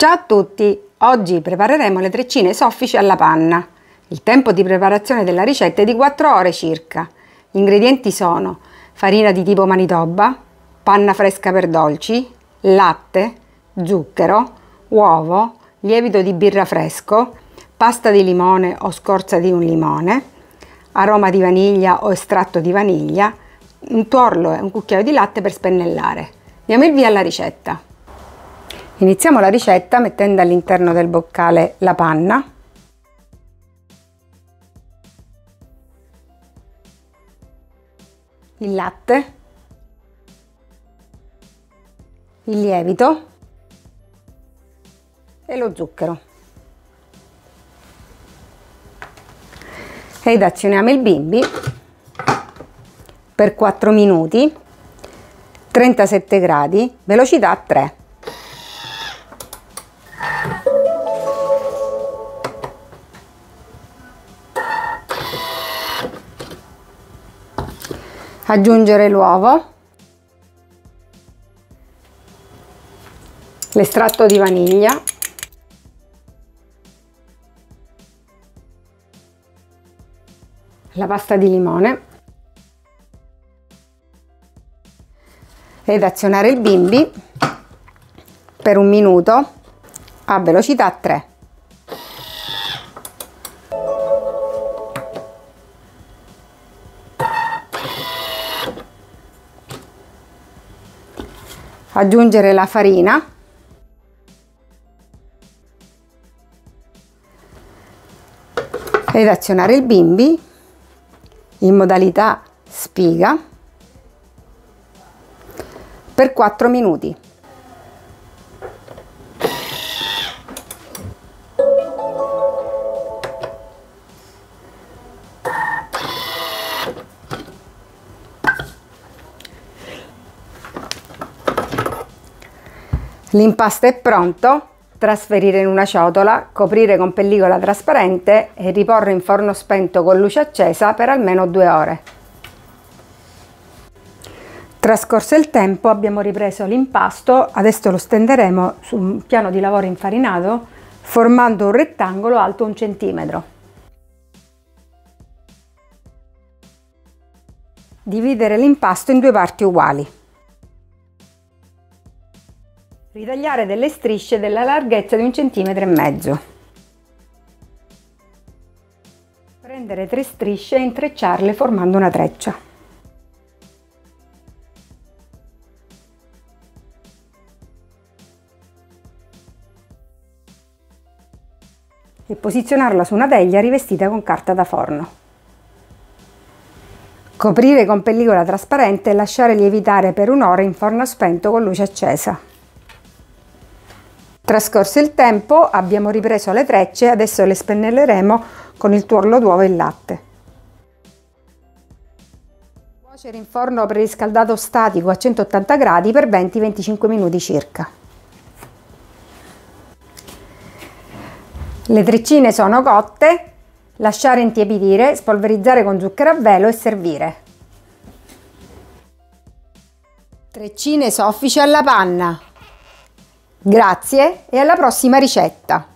Ciao a tutti! Oggi prepareremo le treccine soffici alla panna. Il tempo di preparazione della ricetta è di 4 ore circa. Gli ingredienti sono farina di tipo Manitoba, panna fresca per dolci, latte, zucchero, uovo, lievito di birra fresco, pasta di limone o scorza di un limone, aroma di vaniglia o estratto di vaniglia, un tuorlo e un cucchiaio di latte per spennellare. Diamo il via alla ricetta. Iniziamo la ricetta mettendo all'interno del boccale la panna, il latte, il lievito e lo zucchero ed azioniamo il bimbi per 4 minuti, 37 gradi, velocità 3. Aggiungere l'uovo, l'estratto di vaniglia, la pasta di limone ed azionare il bimbi per 1 minuto a velocità 3. Aggiungere la farina, ed azionare il bimbi in modalità spiga per 4 minuti. L'impasto è pronto, trasferire in una ciotola, coprire con pellicola trasparente e riporre in forno spento con luce accesa per almeno 2 ore. Trascorso il tempo abbiamo ripreso l'impasto, adesso lo stenderemo su un piano di lavoro infarinato formando un rettangolo alto 1 centimetro. Dividere l'impasto in 2 parti uguali. Ritagliare delle strisce della larghezza di 1,5 centimetri. Prendere 3 strisce e intrecciarle formando una treccia. E posizionarla su una teglia rivestita con carta da forno. Coprire con pellicola trasparente e lasciare lievitare per 1 ora in forno spento con luce accesa. Trascorso il tempo abbiamo ripreso le trecce, adesso le spennelleremo con il tuorlo d'uovo e il latte. Cuocere in forno preriscaldato statico a 180 gradi per 20-25 minuti circa. Le treccine sono cotte, lasciare intiepidire, spolverizzare con zucchero a velo e servire. Treccine soffici alla panna. Grazie e alla prossima ricetta!